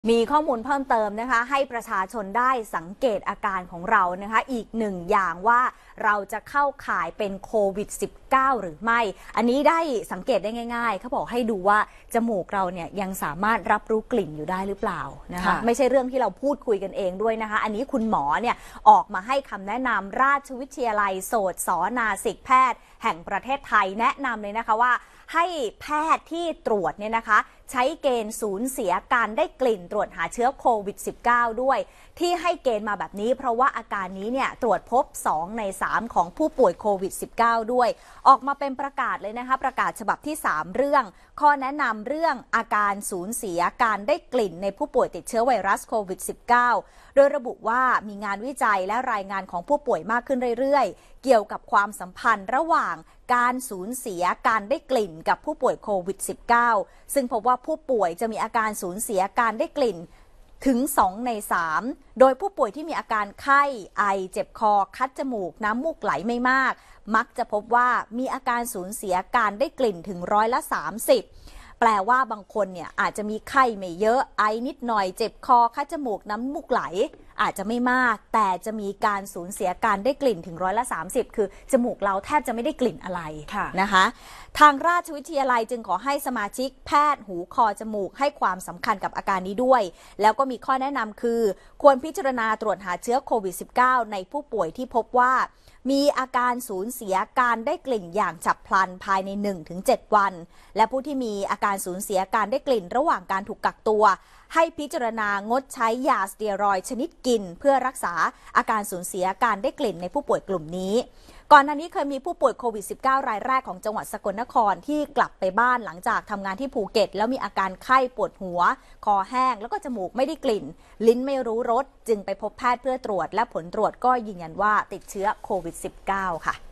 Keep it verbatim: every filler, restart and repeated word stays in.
มีข้อมูลเพิ่มเติมนะคะให้ประชาชนได้สังเกตอาการของเรานะคะอีกหนึ่งอย่างว่าเราจะเข้าข่ายเป็นโควิด สิบเก้า หรือไม่อันนี้ได้สังเกตได้ง่ายๆเขาบอกให้ดูว่าจมูกเราเนี่ยยังสามารถรับรู้กลิ่นอยู่ได้หรือเปล่านะคะไม่ใช่เรื่องที่เราพูดคุยกันเองด้วยนะคะอันนี้คุณหมอเนี่ยออกมาให้คำแนะนำราชวิทยาลัยโสตศนาสิกแพทย์แห่งประเทศไทยแนะนำเลยนะคะว่าให้แพทย์ที่ตรวจเนี่ยนะคะใช้เกณฑ์สูญเสียการได้กลิ่นตรวจหาเชื้อโควิด สิบเก้า ด้วยที่ให้เกณฑ์มาแบบนี้เพราะว่าอาการนี้เนี่ยตรวจพบสองในสามของผู้ป่วยโควิด สิบเก้า ด้วยออกมาเป็นประกาศเลยนะคะประกาศฉบับที่สามเรื่องข้อแนะนำเรื่องอาการสูญเสียการได้กลิ่นในผู้ป่วยติดเชื้อไวรัสโควิด สิบเก้า โดยระบุว่ามีงานวิจัยและรายงานของผู้ป่วยมากขึ้นเรื่อยๆเกี่ยวกับความสัมพันธ์ระหว่างการสูญเสียการได้กลิ่นกับผู้ป่วยโควิด สิบเก้า ซึ่งพบว่าผู้ป่วยจะมีอาการสูญเสียการได้กลิ่นถึงสองในสามโดยผู้ป่วยที่มีอาการไข้ไอเจ็บคอคัดจมูกน้ำมูกไหลไม่มากมักจะพบว่ามีอาการสูญเสียการได้กลิ่นถึงร้อยละสามสิบแปลว่าบางคนเนี่ยอาจจะมีไข้ไม่เยอะไอนิดหน่อยเจ็บคอคัดจมูกน้ำมูกไหลอาจจะไม่มากแต่จะมีการสูญเสียการได้กลิ่นถึงร้อยละสามสิบคือจมูกเราแทบจะไม่ได้กลิ่นอะไรนะคะทางราชวิทยาลัยจึงขอให้สมาชิกแพทย์หูคอจมูกให้ความสำคัญกับอาการนี้ด้วยแล้วก็มีข้อแนะนำคือควรพิจารณาตรวจหาเชื้อโควิด สิบเก้า ในผู้ป่วยที่พบว่ามีอาการสูญเสียการได้กลิ่นอย่างฉับพลันภายใน หนึ่งถึงเจ็ด วันและผู้ที่มีอาการสูญเสียการได้กลิ่นระหว่างการถูกกักตัวให้พิจารณางดใช้ยาสเตียรอยด์ชนิดกินเพื่อรักษาอาการสูญเสียการได้กลิ่นในผู้ป่วยกลุ่มนี้ก่อนหน้านี้เคยมีผู้ป่วยโควิด สิบเก้า รายแรกของจังหวัดสกลนครที่กลับไปบ้านหลังจากทำงานที่ภูเก็ตแล้วมีอาการไข้ปวดหัวคอแห้งแล้วก็จมูกไม่ได้กลิ่นลิ้นไม่รู้รสจึงไปพบแพทย์เพื่อตรวจและผลตรวจก็ยืนยันว่าติดเชื้อโควิด สิบเก้า ค่ะ